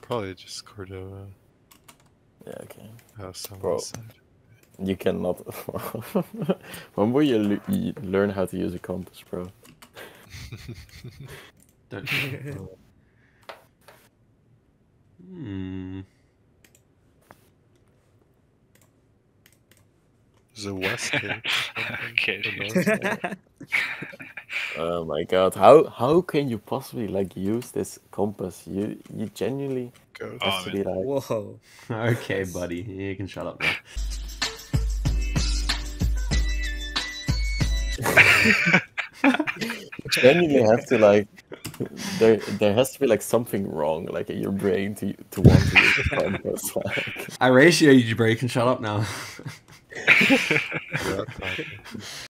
Probably just Cordova. Yeah, okay. House on Bro. one side. You cannot. When will you learn how to use a compass, bro? Don't. There's a west gate. Okay. Oh my god! How can you possibly like use this compass? You genuinely Go. have to be like. Whoa. Okay, buddy, you can shut up now. Genuinely have to like. There has to be like something wrong, like in your brain to want to use the compass. Like. I ratioed you, bro. You can shut up now. Yeah,